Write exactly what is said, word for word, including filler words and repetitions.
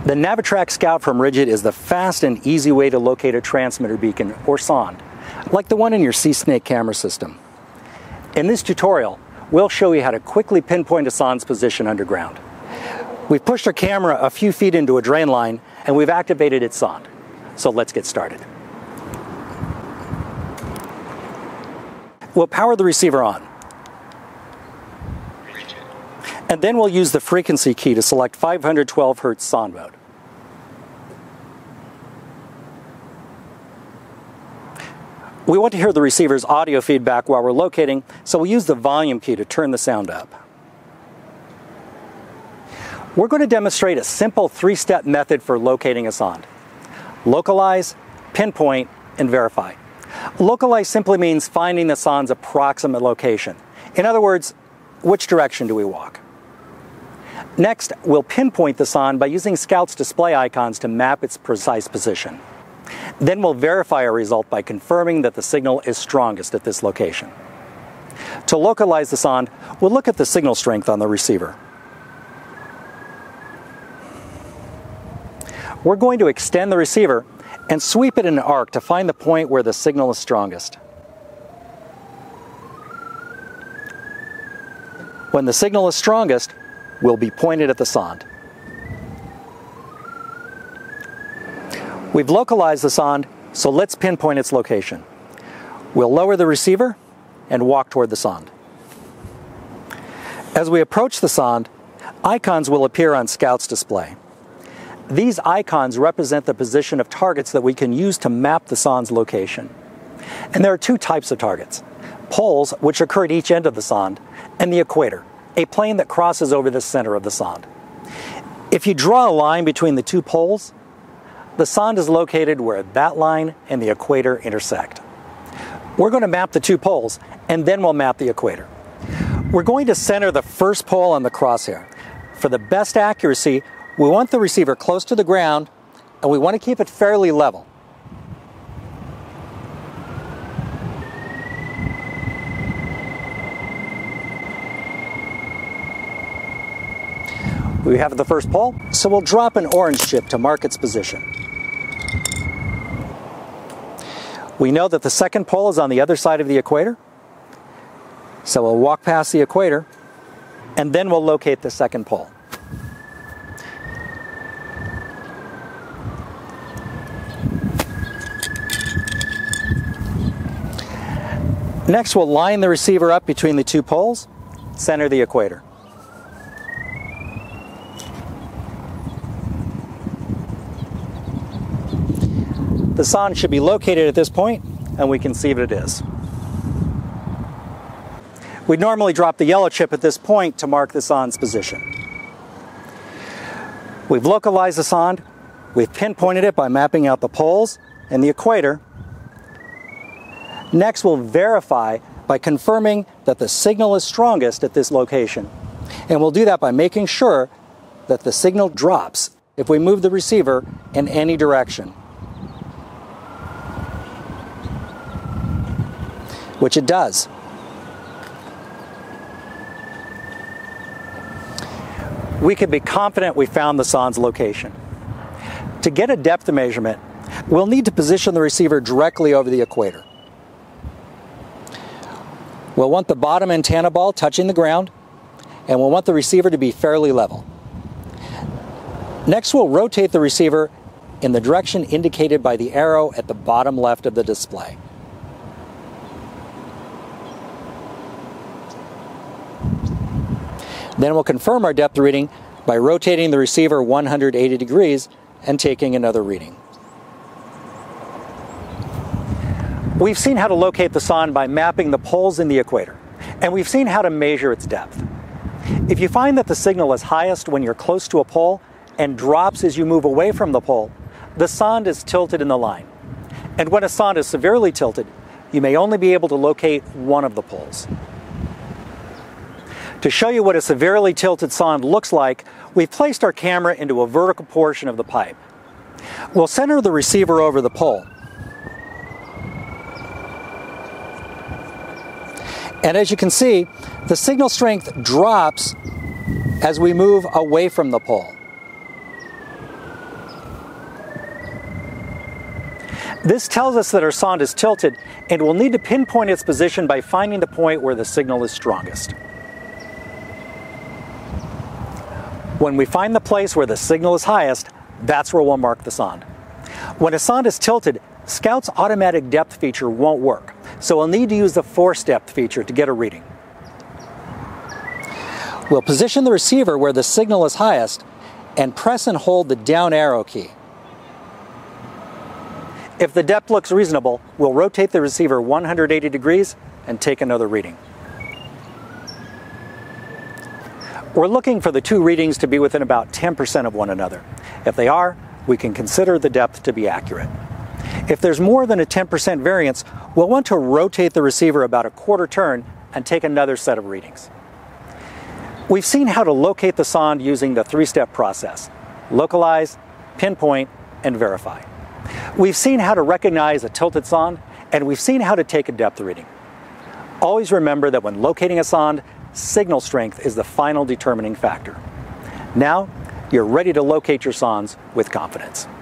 The NaviTrack Scout from RIDGID is the fast and easy way to locate a transmitter beacon or sonde, like the one in your Sea Snake camera system. In this tutorial, we'll show you how to quickly pinpoint a sonde's position underground. We've pushed our camera a few feet into a drain line and we've activated its sonde. So let's get started. We'll power the receiver on. And then we'll use the frequency key to select five hundred twelve hertz sonde mode. We want to hear the receiver's audio feedback while we're locating, so we'll use the volume key to turn the sound up. We're going to demonstrate a simple three-step method for locating a sonde. Localize, pinpoint, and verify. Localize simply means finding the sonde's approximate location. In other words, which direction do we walk? Next, we'll pinpoint the sonde by using Scout's display icons to map its precise position. Then we'll verify our result by confirming that the signal is strongest at this location. To localize the sonde, we'll look at the signal strength on the receiver. We're going to extend the receiver and sweep it in an arc to find the point where the signal is strongest. When the signal is strongest, we'll be pointed at the sonde. We've localized the sonde, so let's pinpoint its location. We'll lower the receiver and walk toward the sonde. As we approach the sonde, icons will appear on Scout's display. These icons represent the position of targets that we can use to map the sonde's location. And there are two types of targets: poles, which occur at each end of the sonde, and the equator, a plane that crosses over the center of the sonde. If you draw a line between the two poles, the sonde is located where that line and the equator intersect. We're going to map the two poles, and then we'll map the equator. We're going to center the first pole on the crosshair. For the best accuracy, we want the receiver close to the ground, and we want to keep it fairly level. We have the first pole, so we'll drop an orange chip to mark its position. We know that the second pole is on the other side of the equator, so we'll walk past the equator, and then we'll locate the second pole. Next, we'll line the receiver up between the two poles, center the equator. The sonde should be located at this point, and we can see that it is. We'd normally drop the yellow chip at this point to mark the sonde's position. We've localized the sonde, we've pinpointed it by mapping out the poles and the equator. Next, we'll verify by confirming that the signal is strongest at this location. And we'll do that by making sure that the signal drops if we move the receiver in any direction, which it does. We can be confident we found the sonde's location. To get a depth measurement, we'll need to position the receiver directly over the equator. We'll want the bottom antenna ball touching the ground, and we'll want the receiver to be fairly level. Next, we'll rotate the receiver in the direction indicated by the arrow at the bottom left of the display. Then we'll confirm our depth reading by rotating the receiver one hundred eighty degrees and taking another reading. We've seen how to locate the sonde by mapping the poles in the equator, and we've seen how to measure its depth. If you find that the signal is highest when you're close to a pole and drops as you move away from the pole, the sonde is tilted in the line. And when a sonde is severely tilted, you may only be able to locate one of the poles. To show you what a severely tilted sonde looks like, we've placed our camera into a vertical portion of the pipe. We'll center the receiver over the pole. And as you can see, the signal strength drops as we move away from the pole. This tells us that our sonde is tilted, and we'll need to pinpoint its position by finding the point where the signal is strongest. When we find the place where the signal is highest, that's where we'll mark the sonde. When a sonde is tilted, Scout's automatic depth feature won't work, so we'll need to use the force depth feature to get a reading. We'll position the receiver where the signal is highest and press and hold the down arrow key. If the depth looks reasonable, we'll rotate the receiver one hundred eighty degrees and take another reading. We're looking for the two readings to be within about ten percent of one another. If they are, we can consider the depth to be accurate. If there's more than a ten percent variance, we'll want to rotate the receiver about a quarter turn and take another set of readings. We've seen how to locate the sonde using the three-step process: localize, pinpoint, and verify. We've seen how to recognize a tilted sonde, and we've seen how to take a depth reading. Always remember that when locating a sonde, signal strength is the final determining factor. Now, you're ready to locate your sondes with confidence.